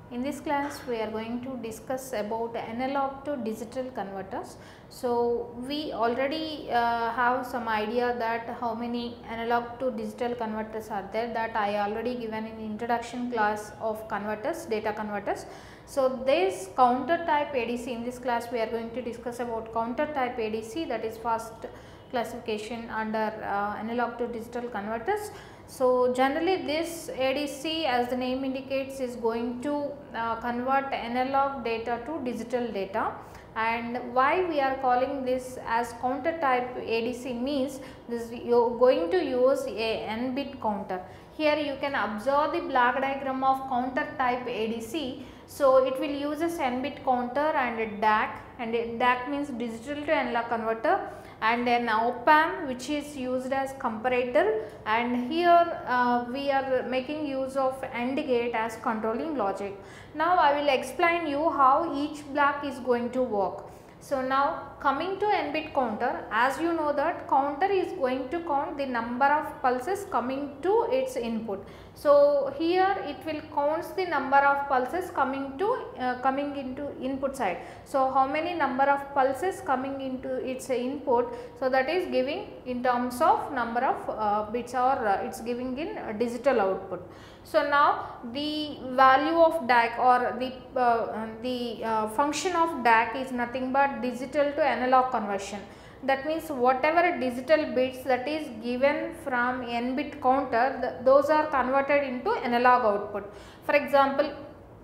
In this class we are going to discuss about analog to digital converters. So, we already have some idea that how many analog to digital converters are there, that I already given in introduction class of converters, data converters. So, this counter type ADC, in this class we are going to discuss about counter type ADC, that is first classification under analog to digital converters. So, generally this ADC, as the name indicates, is going to convert analog data to digital data, and why we are calling this as counter type ADC means this you are going to use a n bit counter. Here you can observe the block diagram of counter type ADC. So, it will use a n bit counter and a DAC, and a DAC means digital to analog converter, and an op-amp which is used as comparator, and here we are making use of AND gate as controlling logic. Now, I will explain you how each block is going to work. So, now coming to n bit counter, as you know that counter is going to count the number of pulses coming to its input. So, here it will counts the number of pulses coming into input side. So, how many number of pulses coming into its input, so that is giving in terms of number of bits, or it is giving in digital output. So, now the value of DAC, or the function of DAC is nothing but digital to analog conversion. That means whatever digital bits that is given from n bit counter, those are converted into analog output. For example,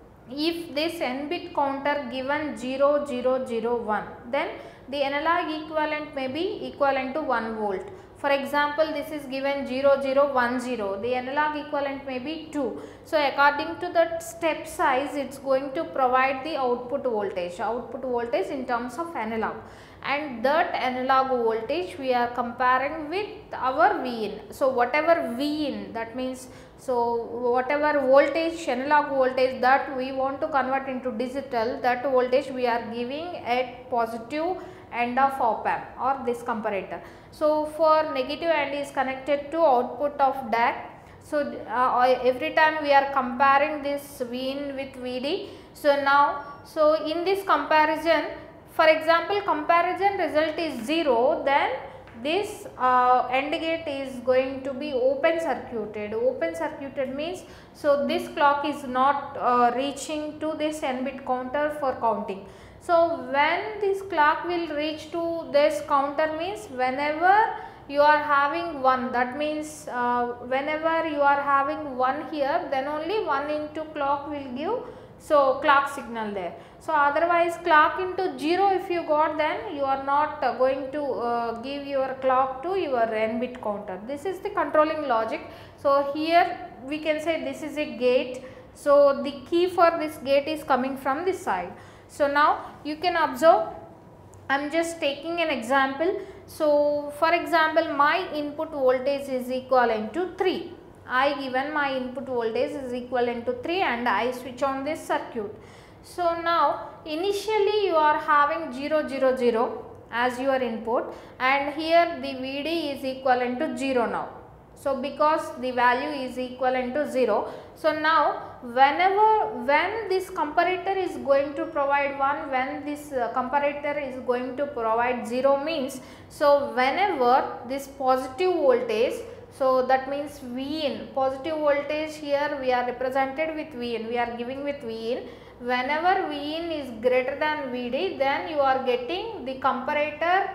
if this n bit counter given 0 0 0 1, then the analog equivalent may be equivalent to 1 volt. For example, this is given 0 0 1 0, the analog equivalent may be 2. So, according to that step size, it is going to provide the output voltage in terms of analog, and that analog voltage we are comparing with our Vin. So, whatever Vin, that means, so whatever voltage, analog voltage that we want to convert into digital, that voltage we are giving at positive end of op-amp or this comparator. So, for negative end is connected to output of DAC. So, every time we are comparing this Vin with Vd. So, now, so in this comparison, for example, comparison result is 0, then this AND gate is going to be open circuited. Open circuited means, so this clock is not reaching to this n bit counter for counting. So, when this clock will reach to this counter means whenever you are having 1, that means whenever you are having 1 here, then only 1 into clock will give, so clock signal there. So, otherwise clock into 0 if you got, then you are not going to give your clock to your n bit counter. This is the controlling logic. So, here we can say this is a gate. So, the key for this gate is coming from this side. So, now you can observe, I am just taking an example. So, for example, my input voltage is equivalent to 3. I given my input voltage is equivalent to 3 and I switch on this circuit. So, now initially you are having 0 0 0 as your input, and here the Vd is equivalent to 0 now. So, because the value is equivalent to 0. So, now when this comparator is going to provide 1, when this comparator is going to provide 0 means, so whenever this positive voltage, so that means Vin, positive voltage here we are represented with Vin, we are giving with Vin. Whenever Vin is greater than Vd, then you are getting the comparator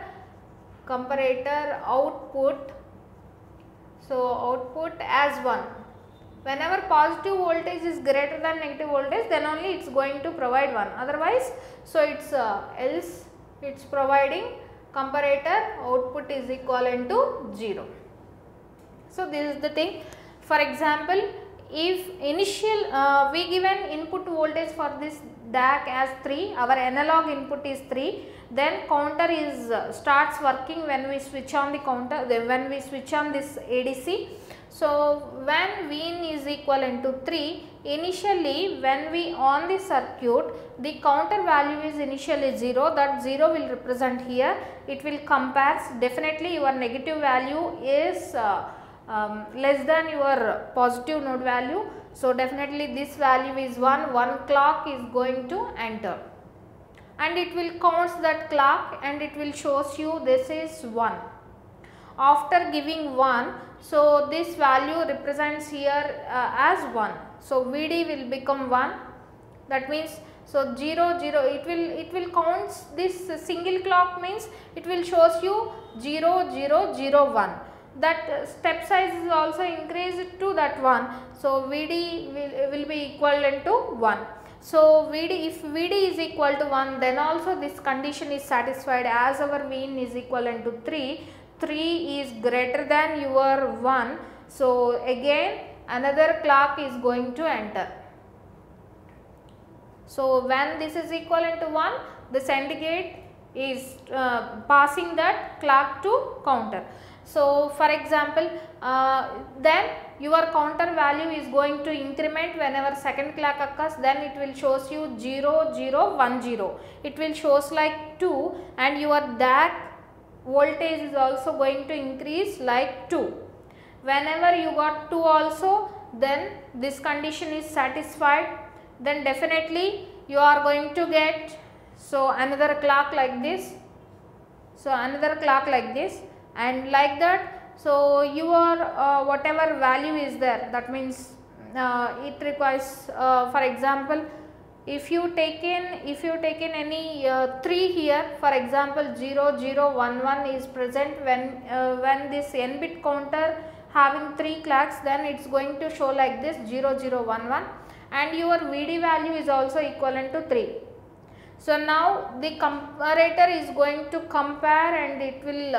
output. So, output as 1. Whenever positive voltage is greater than negative voltage, then only it is going to provide 1. Otherwise, so it is else it is providing comparator output is equivalent to 0. So, this is the thing. For example, if initial we given input voltage for this DAC as 3, our analog input is 3, then counter is starts working when we switch on the counter, when we switch on this ADC. So, when Vin is equivalent to 3, initially when we on the circuit, the counter value is initially 0, that 0 will represent here, it will compare, definitely your negative value is less than your positive node value. So definitely this value is 1, one clock is going to enter, and it will counts that clock and it will shows you this is 1. After giving 1, so this value represents here as 1. So VD will become 1. That means, so 0 0, it will counts this single clock, means it will shows you 0 0 0 1. That step size is also increased to that 1. So VD will be equivalent to 1. So VD, if VD is equal to 1, then also this condition is satisfied, as our Vin is equivalent to 3. 3 is greater than your 1. So again another clock is going to enter. So when this is equivalent to 1, the AND gate is passing that clock to counter. So for example, then your counter value is going to increment whenever second clock occurs, then it will shows you 0 0 1 0. It will shows like 2, and your DAC voltage is also going to increase like 2. Whenever you got 2 also, then this condition is satisfied, then definitely you are going to get, so another clock like this, so another clock like this, and like that. So your whatever value is there, that means it requires, for example, if you taken any 3 here, for example 0 0 1 1 is present when this n bit counter having 3 clocks, then it is going to show like this 0 0 1 1, and your VD value is also equivalent to 3. So now the comparator is going to compare, and it will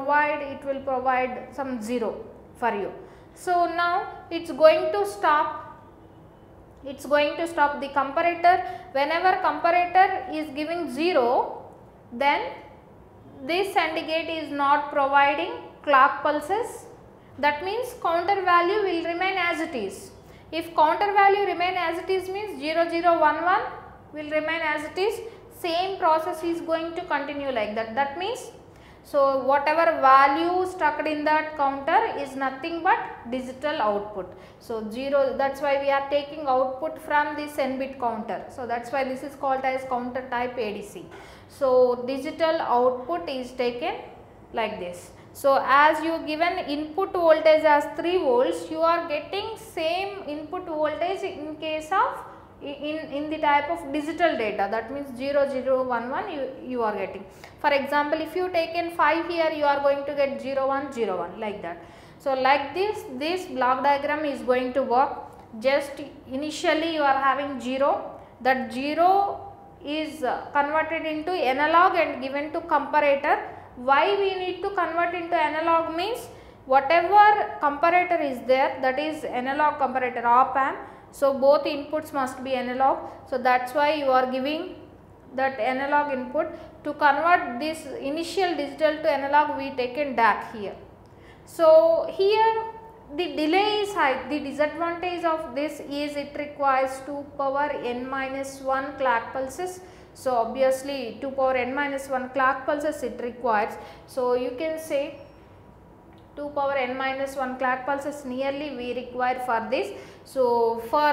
provide some 0 for you. So now it is going to stop. It is going to stop the comparator. Whenever comparator is giving 0, then this AND gate is not providing clock pulses. That means counter value will remain as it is. If counter value remain as it is, means 0 0 1 1 will remain as it is. Same process is going to continue like that. That means, so whatever value stuck in that counter is nothing but digital output. So 0, that is why we are taking output from this n bit counter. So that is why this is called as counter type ADC. So digital output is taken like this. So as you given input voltage as 3 volts, you are getting same input voltage in case of in the type of digital data, that means 0 0 1 1 you are getting. For example, if you taken 5 here, you are going to get 0 1 0 1 like that. So like this block diagram is going to work. Just initially you are having 0, that 0 is converted into analog and given to comparator. Why we need to convert into analog, means whatever comparator is there, that is analog comparator op amp. So both inputs must be analog. So that is why you are giving that analog input. To convert this initial digital to analog, we taken DAC here. So here the delay is high. The disadvantage of this is it requires 2 power n minus 1 clock pulses. So obviously 2 power n minus 1 clock pulses it requires. So you can say 2 power n minus 1 clock pulses nearly we require for this. So for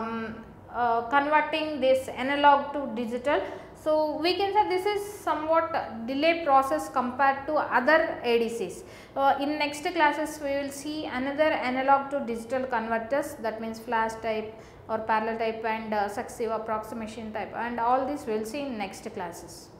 converting this analog to digital, so we can say this is somewhat delay process compared to other ADCs. In next classes we will see another analog to digital converters, that means flash type or parallel type and successive approximation type, and all this we will see in next classes.